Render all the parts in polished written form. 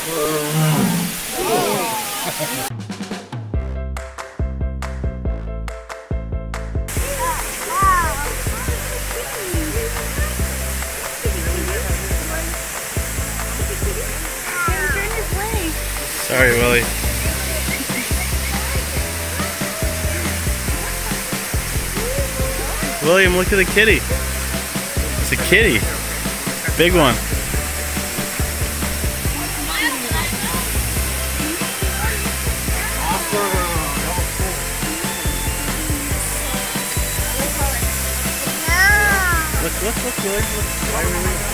Sorry, Willy. William, look at the kitty. It's a kitty. Big one. Look, Willy. Look.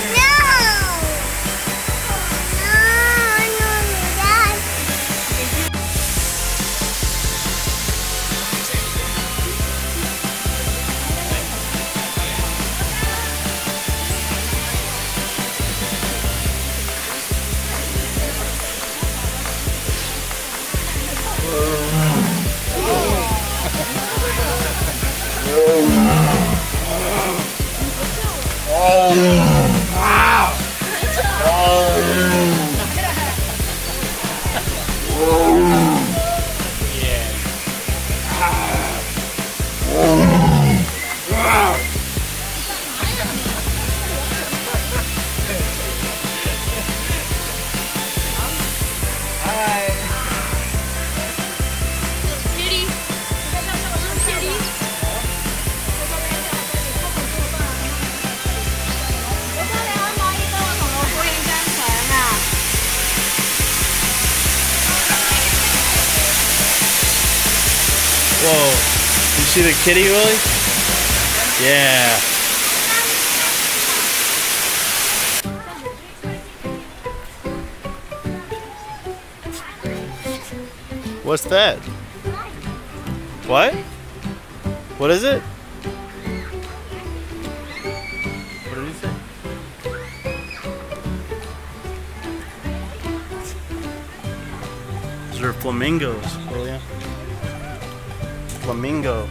Whoa, you see the kitty, Willy? Yeah. What's that? What? What is it? What did he say? Those are flamingos, William. Flamingo.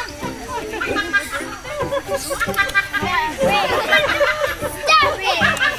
Stop it!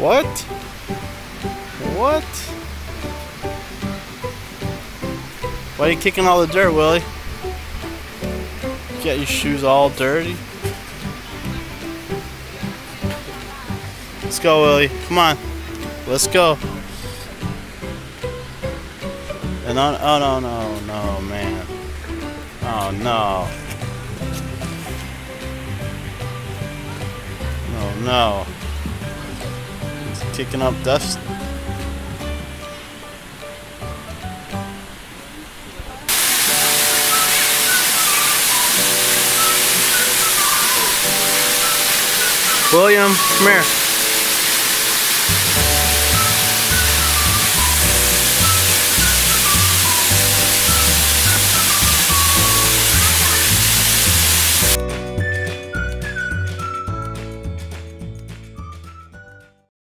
What? What? Why are you kicking all the dirt, Willie? You got your shoes all dirty. Let's go, Willie. Come on. Let's go. And on, oh no, man. Oh no. Oh no. He's kicking up dust. William, come here.